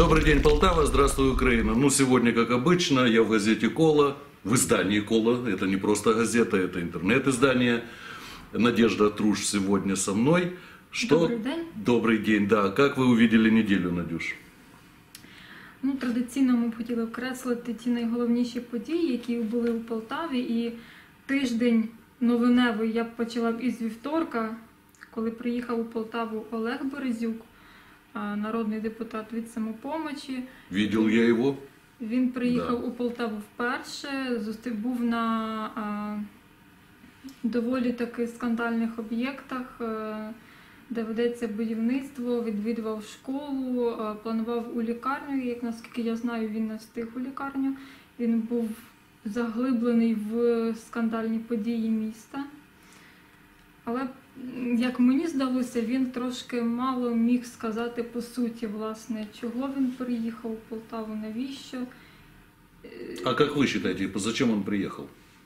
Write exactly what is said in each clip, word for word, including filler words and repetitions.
Добрый день, Полтава, здравствуй, Украина. Ну, сегодня, как обычно, я в газете «Кола», в издании «Кола». Это не просто газета, это интернет-издание. Надежда Труш сегодня со мной. Что... Добрый день. Добрый день, да. Как вы увидели неделю, Надюш? Ну, традиційно ми б хотіли окреслити ті найголовніші події, які були у Полтаві. І тиждень новиневий я б почала б із вівторка, коли приїхав у Полтаву Олег Березюк, народний депутат від «Самопомочі». Видел я его. Він приїхав Да. у Полтаву вперше, зустрів, був на а, доволі таки скандальних об'єктах, а, де ведеться будівництво, відвідував школу, а, планував у лікарню, як наскільки я знаю, він не встиг у лікарню. Він був заглиблений в скандальні події міста. Але, як мені здалося, він трошки мало міг сказати по суті, власне, чого він приїхав у Полтаву, навіщо. А как вы считаете, зачем он приехал?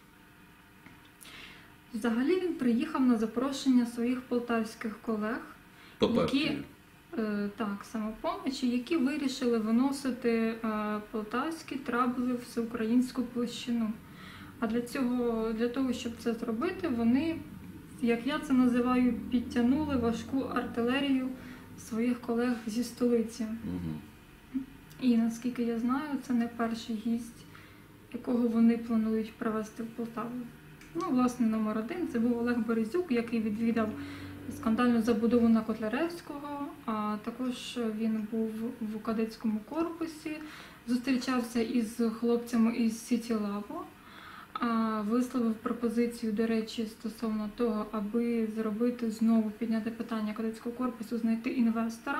Взагалі він приїхав на запрошення своїх полтавських колег, По які, партии. е, так, «Самопомочі», які вирішили виносити е, полтавські трабли в всеукраїнську площину. А для цього, для того, щоб це зробити, вони, як я це називаю, підтягнули важку артилерію своїх колег зі столиці. Угу. І, наскільки я знаю, це не перший гість, якого вони планують привезти в Полтаву. Ну, власне, номер один – це був Олег Березюк, який відвідав скандальну забудову на Котляревського, а також він був в кадетському корпусі, зустрічався із хлопцями із Сіті Лабу, висловив пропозицію, до речі, стосовно того, аби зробити знову, підняти питання кадетського корпусу, знайти інвестора.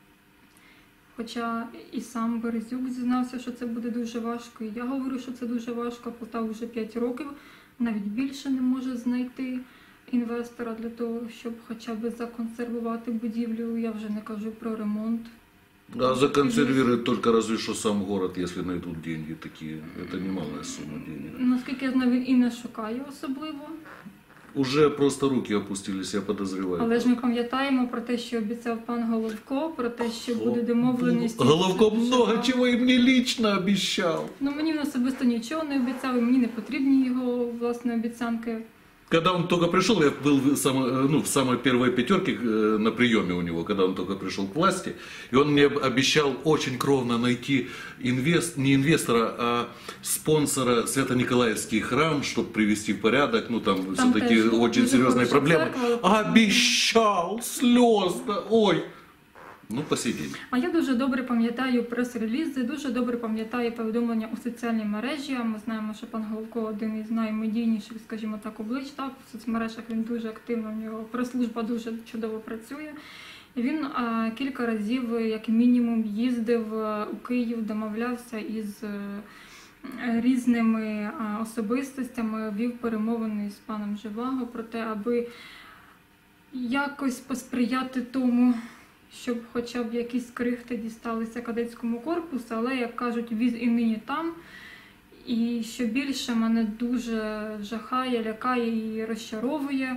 Хоча і сам Березюк зізнався, що це буде дуже важко, і я говорю, що це дуже важко, Полтава вже п'ять років, навіть більше не може знайти інвестора для того, щоб хоча б законсервувати будівлю, я вже не кажу про ремонт. А законсервирует только разве что сам город, если найдут деньги такие. Это немалая сумма денег. Наскільки я знаю, він і не шукає особливо. Уже просто руки опустились, я подозреваю. Але ж ми пам'ятаємо про те, що обіцяв пан Головко, про те, що буде домовленість. Головко много чего и мне лично обещал. Ну, мені він особисто нічого не обіцяв, і мені не потрібні його, власне, обіцянки. Когда он только пришел, я был в самой, ну, в самой первой пятерке на приеме у него, когда он только пришел к власти, и он мне обещал очень кровно найти инвест, не инвестора, а спонсора Свято-Николаевский храм, чтобы привести в порядок, ну там, там все-таки очень серьезные проблемы. Церква. Обещал, слезно, ой. Ну, посидіть. А я дуже добре пам'ятаю прес-релізи, дуже добре пам'ятаю повідомлення у соціальній мережі. Ми знаємо, що пан Головко один із наймедійніших, скажімо так, облич. Так, в соцмережах він дуже активно, в нього прес-служба дуже чудово працює. Він а, кілька разів, як мінімум, їздив у Київ, домовлявся із а, різними а, особистостями, вів перемовини з паном Живаго про те, аби якось посприяти тому, щоб хоча б якісь крихти дісталися кадетському корпусу, але, як кажуть, віз і нині там. І що більше мене дуже жахає, лякає і розчаровує.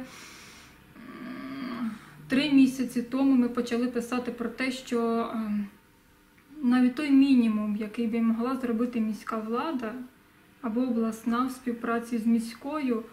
Три місяці тому ми почали писати про те, що навіть той мінімум, який би могла зробити міська влада або обласна в співпраці з міською,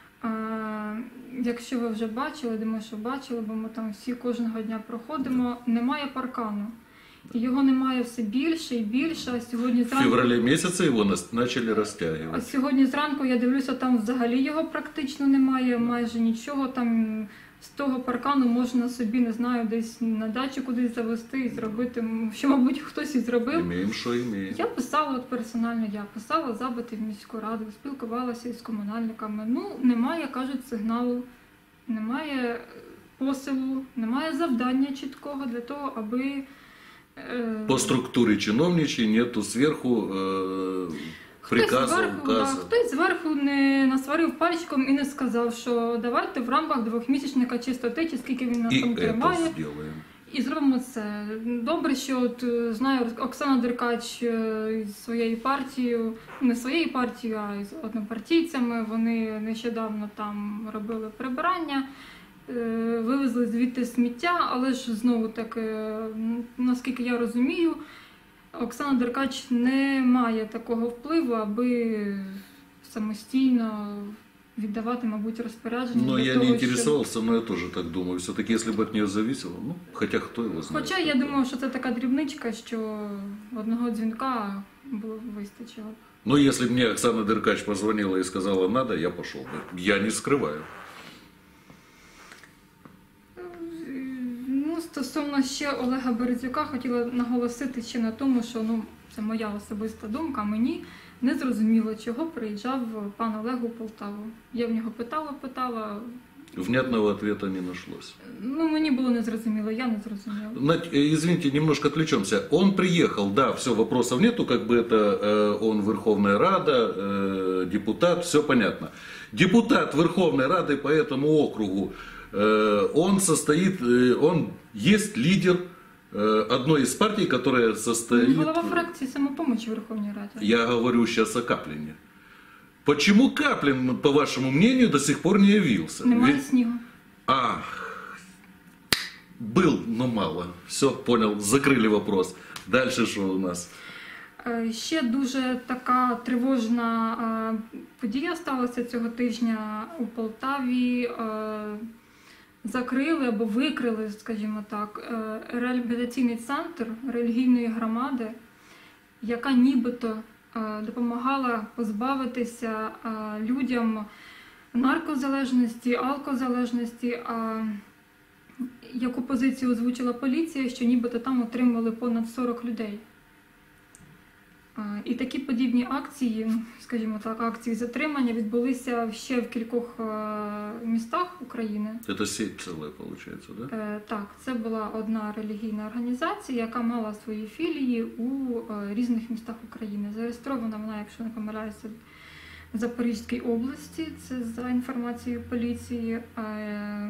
якщо ви вже бачили, думаю, що бачили, бо ми там всі кожного дня проходимо, немає паркану. І його немає все більше і більше. А сьогодні зранку... В февралі місяці його почали розтягувати. А сьогодні зранку я дивлюся, там взагалі його практично немає, майже нічого. Там з того паркану можна собі, не знаю, десь на дачу кудись завести і зробити, що, мабуть, хтось і зробив. Імеємо, що імеємо. Я писала, от персонально я писала запити в міську раду, спілкувалася із комунальниками. Ну, немає, кажуть, сигналу, немає посилу, немає завдання чіткого для того, аби... Е... По структурі чиновничій нету зверху е... приказу, зверху, да, хтось зверху не насварив пальчиком і не сказав, що давайте в рамках двохмісячника чистоти, чи скільки він нас і там тримає. І зробимо це. Добре, що от, знаю, Оксана Деркач із своєю партією, не своєю партією, а з однопартійцями, вони нещодавно там робили прибирання, вивезли звідти сміття, але ж знову таки, наскільки я розумію, Оксана Деркач не має такого впливу, аби самостійно віддавати, мабуть, розпорядження. Но для я того, не щоб- интересовался, но я тоже так думаю. Все-таки, если бы от нее зависело, ну, хотя кто его знает. Хоча я думаю, що це така дрібничка, що одного дзвінка було вистачило. Но если мне Оксана Деркач позвонила и сказала надо, я пошел бы. Я не скрываю. Ну, стосовно ще Олега Березюка, хотіла наголосити ще на тому, що ну, це моя особиста думка, мені не зрозуміло, чого приїжджав пан Олег у Полтаву. Я в нього питала, питала, Внятного ответа не нашлось. ну мені було незрозуміло, я не зрозуміла. На- э, Извините, немножко отвлечемся. Он приехал, да, все, вопросов нету, как бы это э, он Верховная Рада, э, депутат, все понятно. Депутат Верховной Рады по этому округу, э, он состоит, э, он есть лидер э, одной из партий, которая состоит... Голова фракції «Самопомочі» в Верховній Раді. Я говорю сейчас о Каплине. Почему Каплин, по вашему мнению, до сих пор не явился? Немає Ведь- снігу. А, был, но мало. Все, понял, закрыли вопрос. Дальше что у нас? Е, Ще дуже така тривожна е, подія сталася цього тижня у Полтаві. Е, Закрили або викрили, скажімо так, е, реабілітаційний центр релігійної громади, яка нібито е, допомагала позбавитися е, людям наркозалежності, алкозалежності. А яку позицію озвучила поліція, що нібито там отримали понад сорок людей. А, І такі подібні акції, скажімо так, акції затримання відбулися ще в кількох е, містах України. Это сеть целая получается, да? Е, Так, це була одна релігійна організація, яка мала свої філії у е, різних містах України. Зареєстрована вона, якщо не помиляюся, в Запорізькій області, це за інформацією поліції. Е,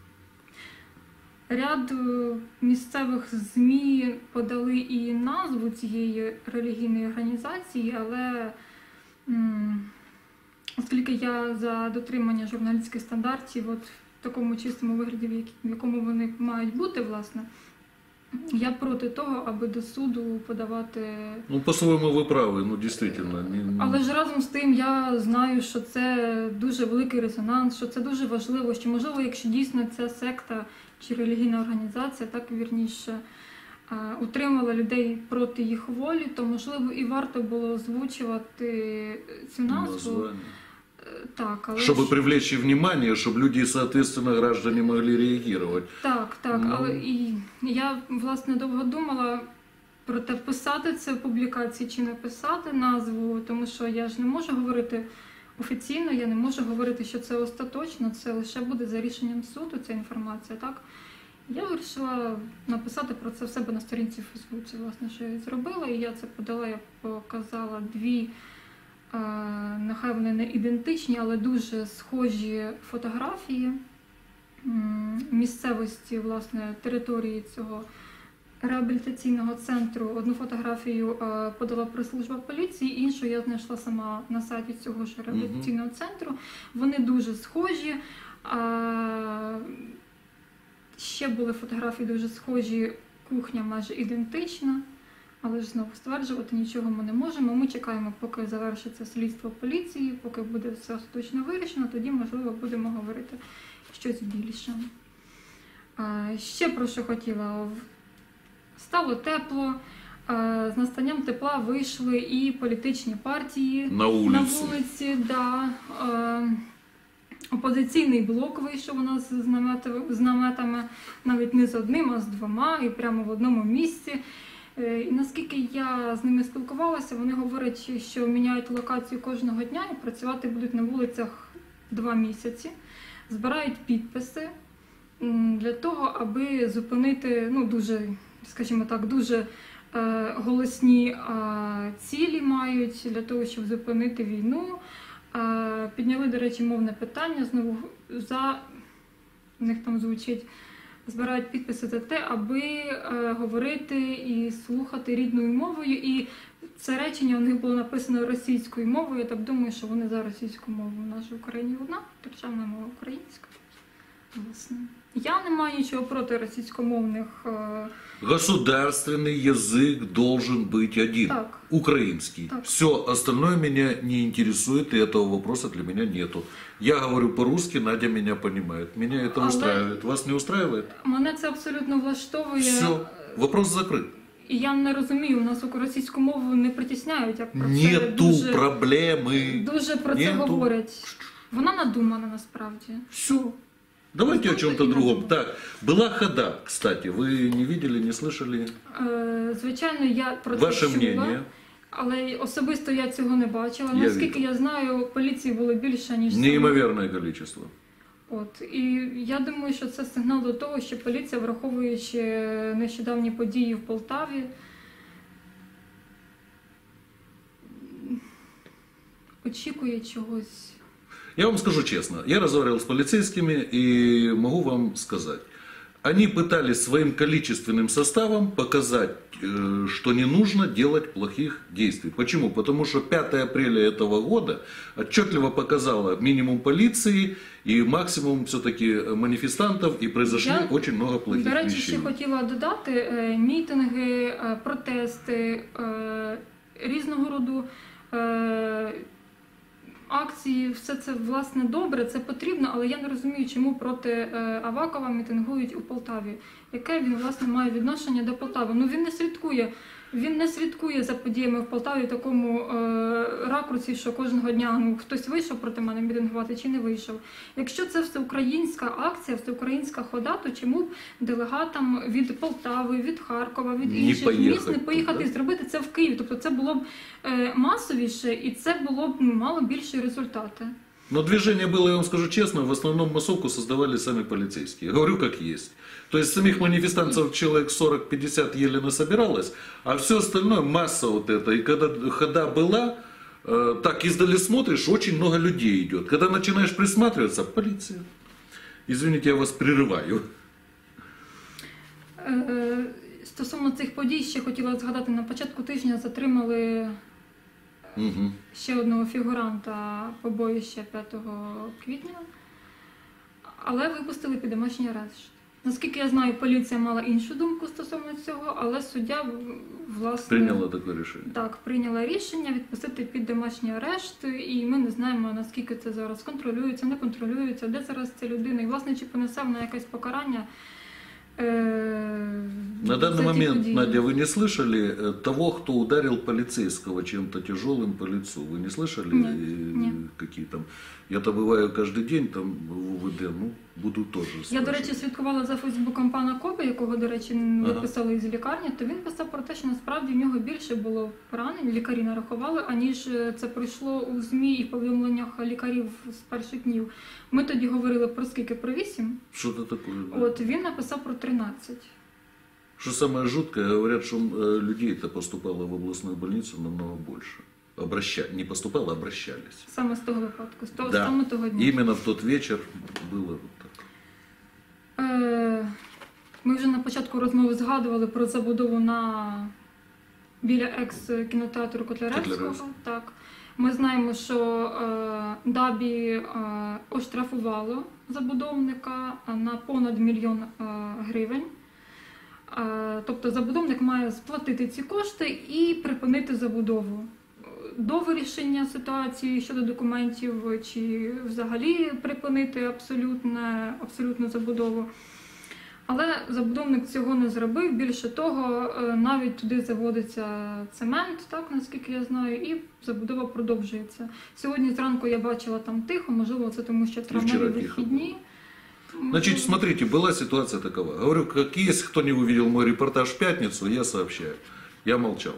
Ряд е, місцевих ЗМІ подали і назву цієї релігійної організації, але м, оскільки я за дотримання журналістських стандартів от в такому чистому вигляді, в які- в якому вони мають бути, власне, я проти того, аби до суду подавати. Ну, по-своему вы правы, ну, действительно. не- не- Але ж разом з тим я знаю, що це дуже великий резонанс, що це дуже важливо, що можливо, якщо дійсно ця секта чи релігійна організація, так вірніше, е, утримала людей проти їх волі, то можливо і варто було озвучувати цю назву. название. Е, Так, але Чтобы ж- привлечь их внимание, чтобы люди, соответственно, граждане могли реагировать. Так, так, Ну. але і я власне довго думала про те, писати це в публікації чи не писати назву, тому що я ж не можу говорити офіційно, я не можу говорити, що це остаточно, це лише буде за рішенням суду, ця інформація, так? Я вирішила написати про це в себе на сторінці в Фейсбуці, власне, що я і зробила, і я це подала, я показала дві, е, нехай вони не ідентичні, але дуже схожі фотографії м, місцевості, власне, території цього реабілітаційного центру. Одну фотографію е, подала прес-служба поліції, іншу я знайшла сама на сайті цього ж реабілітаційного центру. Вони дуже схожі. А, ще були фотографії дуже схожі, кухня майже ідентична, але ж знову стверджувати нічого ми не можемо. Ми чекаємо, поки завершиться слідство поліції, поки буде все остаточно вирішено, тоді, можливо, будемо говорити щось більше. А, ще про що хотіла. Стало тепло, е, з настанням тепла вийшли і політичні партії На на улицу. вулиці. Да. Е, Опозиційний блок вийшов у нас з наметами, з наметами, навіть не з одним, а з двома, і прямо в одному місці. Е, І наскільки я з ними спілкувалася, вони говорять, що міняють локацію кожного дня і працювати будуть на вулицях два місяці, збирають підписи м, для того, аби зупинити, ну, дуже, скажімо так, дуже е, голосні е, цілі мають для того, щоб зупинити війну. Е, підняли, до речі, мовне питання, знову за, у них там звучить, збирають підписи за те, аби е, говорити і слухати рідною мовою. І це речення у них було написано російською мовою. Я так думаю, що вони за російську мову. У нас же в Україні одна державна мова українська. власне. Я не маю нічого проти російськомовних. е, Государственный язык должен быть один, Так. украинский. Так. Все остальное меня не интересует, и этого вопроса для меня нету. Я говорю по-русски, Надя меня понимает. Меня это Але- устраивает. Вас не устраивает? Мене це абсолютно влаштовує. Все, вопрос закрыт. І я не розумію, у нас російську мову не притісняють, як про це Нету дуже, проблемы. дуже про це Нету. говорять. Вона надумана насправді. Все. Давайте о Возможно, чем-то и другом. надумано. Так, была хода, кстати. Вы не видели, не слышали? Е, Звичайно, я про це Ваше чула, мнение? але особисто я цього не бачила. Я Наскільки видел. я знаю, поліції було більше, ніж саме. Неимоверное количество. От і я думаю, що це сигнал до того, що поліція, враховуючи нещодавні події в Полтаві, очікує чогось. Я вам скажу честно, я разговаривал с полицейскими и могу вам сказать. Они пытались своим количественным составом показать, э, что не нужно делать плохих действий. Почему? Потому что пятое апреля этого года отчетливо показало минимум полиции и максимум все-таки манифестантов, и произошли Я, очень много плохих До речі, вещей. ще хотіла додати, е, мітинги, е, протести, е, різного роду е, акції, все це, власне, добре, це потрібно, але я не розумію, чому проти е, Авакова мітингують у Полтаві. Яке він, власне, має відношення до Полтави? Ну, він не слідкує. Він не слідкує за подіями в Полтаві в такому е, ракурсі, що кожного дня ну, хтось вийшов проти мене мітингувати чи не вийшов. Якщо це всеукраїнська акція, всеукраїнська хода, то чому б делегатам від Полтави, від Харкова, від Не інших поїхати міст не поїхати туди? і зробити це в Києві? Тобто це було б е, масовіше і це було б ну, мало більші результати. Но движение было, я вам скажу честно, в основном массовку создавали сами полицейские. Я говорю, как есть. То есть самих манифестантов человек сорок-пятьдесят еле насобиралось, а все остальное масса вот это. И когда хода была, э, так издали смотришь, очень много людей идет. Когда начинаешь присматриваться, полиция. Извините, я вас прерываю. Е, Стосовно цих подій ще хотіла згадати, на початку тижня затримали Угу. ще одного фігуранта побоїща п'ятого квітня, але випустили під домашній арешт. Наскільки я знаю, поліція мала іншу думку стосовно цього, але суддя, власне, Приняла такое решение. так, прийняла рішення відпустити під домашній арешт, і ми не знаємо, наскільки це зараз контролюється, не контролюється, де зараз ця людина, і, власне, чи понесе вона якесь покарання. На данный за ті момент, події. Надя, вы не слышали э, того, кто ударил полицейского чем-то тяжелым по лицу? Вы не слышали? Нет, э, нет. Какие там? Я-то бываю каждый день там в УВД, ну, буду тоже Я, до спрашивать. речі, слідкувала за фейсбуком пана Коби, якого, до речі, Ага. виписали із лікарні, то він писав про те, що насправді в нього більше було поранень, лікарі нарахували, аніж це прийшло у ЗМІ і повідомленнях лікарів з перших днів. Ми тоді говорили про скільки? Про вісім? Что-то такое. Да. От він написав про тринадцять. Что самое жуткое, говорят, что э, людей-то поступало в областную больницу намного больше. Обраща... Не поступало, а обращались. Саме з того випадку, з того, Да. саме того дня. Именно в тот вечер было вот так. Е, Ми вже на початку розмови згадували про забудову на біля екс-кінотеатру Котляревського. Котляревського. Так. Ми знаємо, що е, Дабі е, оштрафувало забудовника на понад мільйон е, гривень. Е, тобто забудовник має сплатити ці кошти і припинити забудову. До вирішення ситуації щодо документів, чи взагалі припинити абсолютно, абсолютну забудову. Але забудовник цього не зробив. Більше того, навіть туди заводиться цемент, так, наскільки я знаю, і забудова продовжується. Сьогодні зранку я бачила там тихо, можливо, це тому, що травмові вчора тихо вихідні. Значит, смотрите, была ситуация такова. Говорю, как есть, кто не увидел мой репортаж в пятницу, я сообщаю. Я молчал.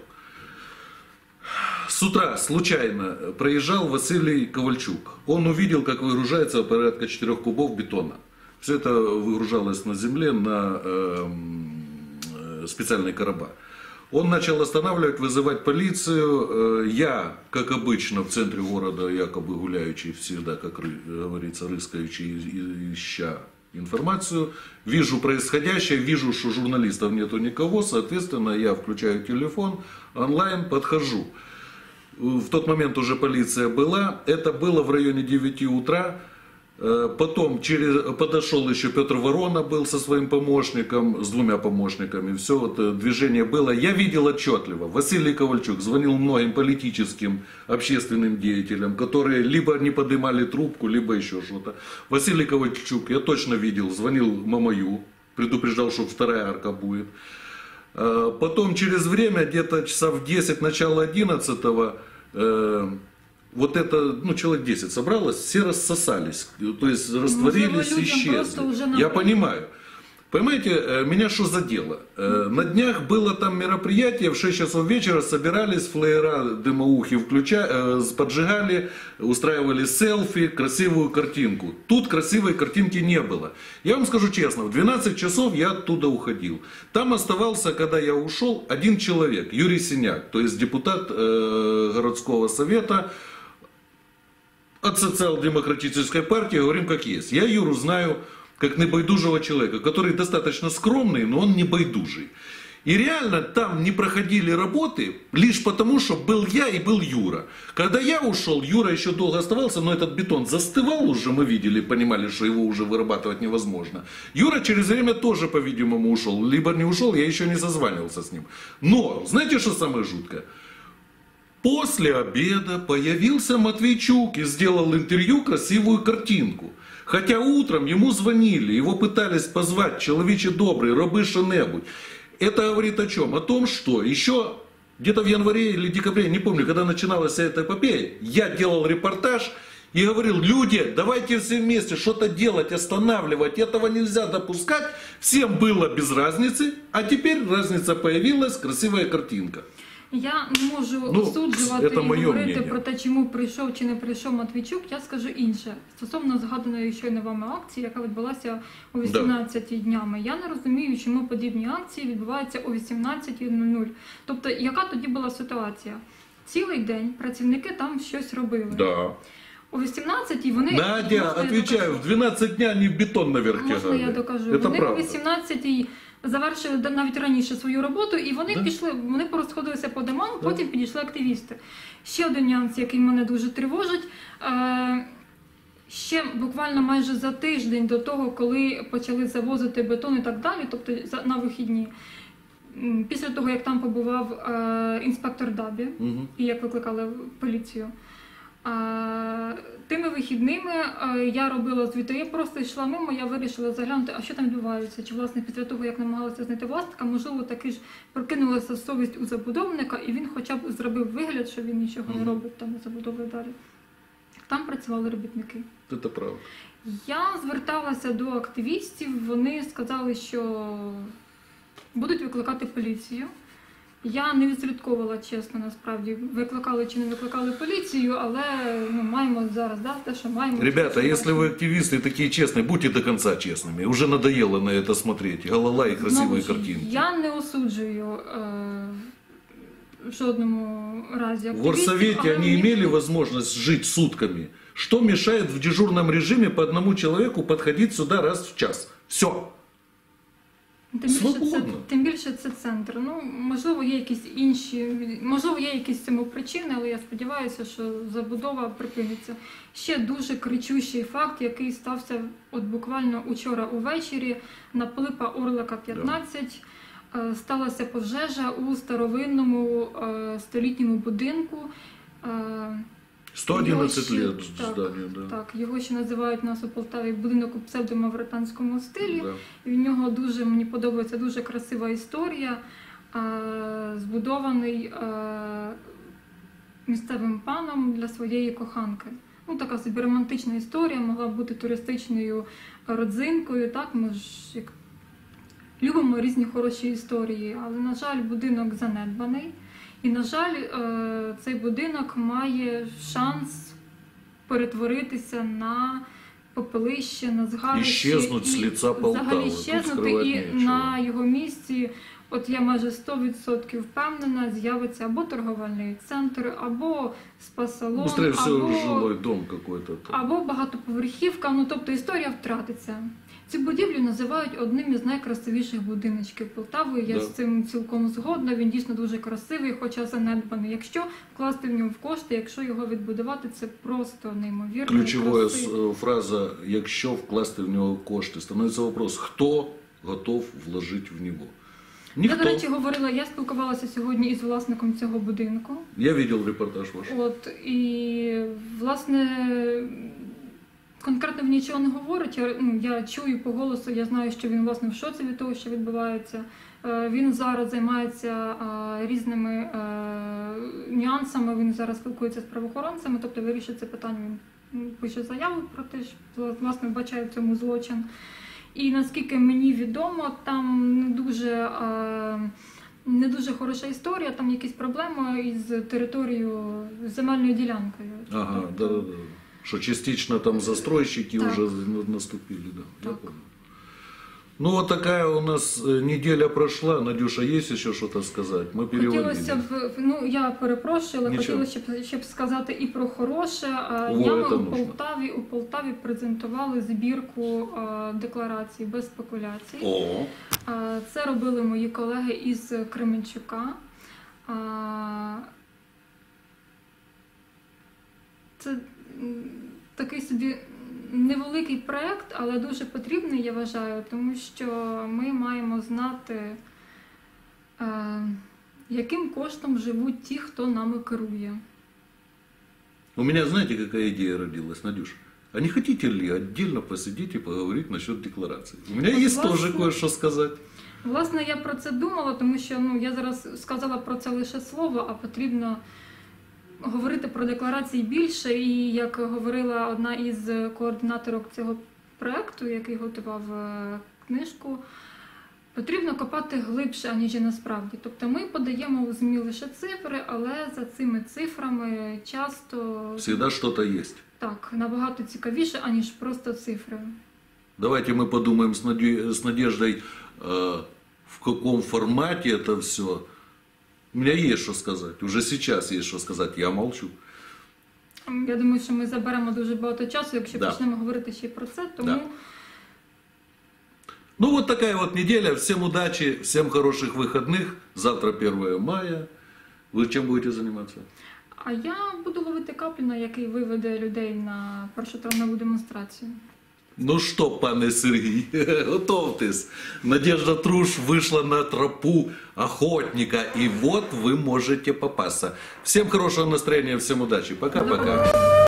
С утра случайно проезжал Василий Ковальчук. Он увидел, как выгружается порядка четырех кубов бетона. Все это выгружалось на земле на э, э, специальные короба. Он начал останавливать, вызывать полицию. Э, я, как обычно, в центре города, якобы гуляющий, всегда, как ры- говорится, рыскающий, и- и- ища информацию, вижу происходящее, вижу, что журналистов нету никого, соответственно, я включаю телефон, онлайн, подхожу. В тот момент уже полиция была, это было в районе девяти утра. Э, Потом через, подошел еще Петр Ворона, был со своим помощником, с двумя помощниками. Все вот э, движение было. Я видел отчетливо. Василий Ковальчук звонил многим политическим, общественным деятелям, которые либо не поднимали трубку, либо еще что-то. Василий Ковальчук, я точно видел, звонил Мамаю, предупреждал, что вторая арка будет. Э, Потом через время, где-то часа в десять, начало одиннадцатого, э, вот это, ну, человек десять собралось, все рассосались, то есть растворились, исчезли. Я понимаю. Понимаете, меня что задело? На днях было там мероприятие, в шесть часов вечера собирались, флеера, дымоухи включали, поджигали, устраивали селфи, красивую картинку. Тут красивой картинки не было. Я вам скажу честно, в двенадцать часов я оттуда уходил. Там оставался, когда я ушел, один человек, Юрий Синяк, то есть депутат э, городского совета, от социал-демократической партии, говорим как есть. Я Юру знаю как небайдужего человека, который достаточно скромный, но он не байдужий. И реально там не проходили работы лишь потому, что был я и был Юра. Когда я ушел, Юра еще долго оставался, но этот бетон застывал уже, мы видели, понимали, что его уже вырабатывать невозможно. Юра через время тоже, по-видимому, ушел. Либо не ушел, я еще не созванивался с ним. Но, знаете, что самое жуткое? После обеда появился Матвейчук и сделал интервью, красивую картинку. Хотя утром ему звонили, его пытались позвать, человече добрый, роби что-нибудь. Это говорит о чем? О том, что еще где-то в январе или декабре, не помню, когда начиналась вся эта эпопея, я делал репортаж и говорил: люди, давайте все вместе что-то делать, останавливать, этого нельзя допускать. Всем было без разницы, а теперь разница появилась, красивая картинка. Я не можу ну, осуджувати і говорити мнение. про те, чому прийшов чи не прийшов Матвійчук. Я скажу інше. Стосовно згаданої щойно вами акції, яка відбулася о вісімнадцятій днями. Я не розумію, чому подібні акції відбуваються о вісімнадцятій нуль нуль. Тобто, яка тоді була ситуація? Цілий день працівники там щось робили. Да. О вісімнадцятій вони... Надя, отвечаю, в двенадцать дня они в бетон наверх тягали. Можна я докажу? Это вони правда. о вісімнадцятій завершили навіть раніше свою роботу, і вони да. пішли, вони порозходилися по домам, да. потім підійшли активісти. Ще один нюанс, який мене дуже тривожить. Е, ще буквально майже за тиждень до того, коли почали завозити бетон і так далі, тобто на вихідні, після того, як там побував е, інспектор Дабі, угу. і як викликали поліцію, А, тими вихідними а, я робила звіти, я просто йшла мимо, я вирішила заглянути, а що там відбувається. Чи, власне, після того, як намагалася знайти власника, можливо, таки ж прокинулася совість у забудовника, і він хоча б зробив вигляд, що він нічого mm-hmm. не робить, там не забудовує далі. Там працювали робітники. Це правда. Я зверталася до активістів, вони сказали, що будуть викликати поліцію. Я не відслідковувала, чесно, насправді, викликали чи не викликали поліцію, але ну, маємо зараз, да, те, що маємо. Ребята, если вы активисты такие честные, будьте до конца честными. Уже надоело на это смотреть. Голова и красивые картинки. Я не осуджую э, в жодному разі активістів. В горсовете они не... имели возможность жить сутками. Что мешает в дежурном режиме по одному человеку подходить сюда раз в час? Все. Тим більше, це, тим більше це центр. Ну, можливо, є якісь інші, можливо, є якісь цьому причини, але я сподіваюся, що забудова припиниться. Ще дуже кричущий факт, який стався от буквально учора увечері на Пилипа Орлика, п'ятнадцять. Yeah. Сталася пожежа у старовинному столітньому будинку. сто одинадцять лет зданию, да. Так, його ще називають у нас у Полтаві будинок у псевдомавританському стилі. Да. І в нього дуже, мені подобається, дуже красива історія, а, збудований а, місцевим паном для своєї коханки. Ну, така собі романтична історія, могла бути туристичною родзинкою, так, ми ж як любимо різні хороші історії, але, на жаль, будинок занедбаний. І, на жаль, цей будинок має шанс перетворитися на попелище, на згарище. Іщезнуть з лиця Полтави. Взагалі іщезнути, і на його місці, от я майже сто відсотків впевнена, з'явиться або торговельний центр, або спа-салон, або, жилой дом какой-то. або багатоповерхівка. Ну, тобто історія втратиться. Цю будівлю називають одним із найкрасивіших будиночків Полтави. Я Да. з цим цілком згодна. Він дійсно дуже красивий, хоча занедбаний. Якщо вкласти в нього в кошти, якщо його відбудувати, це просто неймовірно. Ключовая красиво. с- фраза «якщо вкласти в нього кошти». Становиться вопрос, хто готов вложити в нього? Я, Ніхто. до речі, говорила, я спілкувалася сьогодні із власником цього будинку. Я видел репортаж ваш. От, і, власне, конкретно він нічого не говорить. Я, ну, я чую по голосу, я знаю, що він, власне, в шоці від того, що відбувається. Е, Він зараз займається е, різними е, нюансами, він зараз спілкується з правоохоронцями, тобто вирішує це питання, він пише заяву про те, що, власне, вбачає в цьому злочин. І наскільки мені відомо, там не дуже, е, не дуже хороша історія, там якісь проблеми із територією, з земельною ділянкою. Ага, Тобто, да-да-да. Что частично там застройщики Так. уже на- наступили, да. Я Так. понял. Ну вот такая у нас э, неделя прошла. Надюша, есть еще что-то сказать? Мы переводили. Хотілося б, ну я перепрошую, але Нічого. хотілося б, щоб сказати і про хороше. А, Во, Ями це у нужно. Полтаві, у Полтаві презентували збірку а, декларацій без спекуляцій. О, А, Це робили мої колеги із Кременчука. А, Це м, такий собі невеликий проєкт, але дуже потрібний, я вважаю, тому що ми маємо знати, е, яким коштом живуть ті, хто нами керує. у меня, знаете, какая идея родилась, Надюш? А не хотите ли отдельно посидеть и поговорить насчет декларации? У меня Вот есть власне. тоже кое-что сказать. Власне, я про це думала, тому що ну, я зараз сказала про це лише слово, а потрібно говорити про декларації більше. І як говорила одна із координаторок цього проєкту, який готував е, книжку, потрібно копати глибше, аніж є насправді. Тобто ми подаємо у ЗМІ лише цифри, але за цими цифрами часто Всегда что-то есть. так, набагато цікавіше, аніж просто цифри. Давайте мы подумаем с, Наде- с Надеждой, э, в каком формате это все. У меня есть что сказать. Уже сейчас есть что сказать. Я молчу. Я думаю, що ми заберемо дуже багато часу, якщо Да. почнемо говорити ще й про це, тому... Да. Ну вот такая вот неделя. Всем удачи, всем хороших выходных. Завтра первое мая. Вы чем будете заниматься? А я буду ловити Капліна, який виведе людей на першотравневу демонстрацію. Ну что, пане Сергей, готовьтесь. Надежда Труш вышла на тропу охотника, и вот вы можете попасться. Всем хорошего настроения, всем удачи. Пока-пока.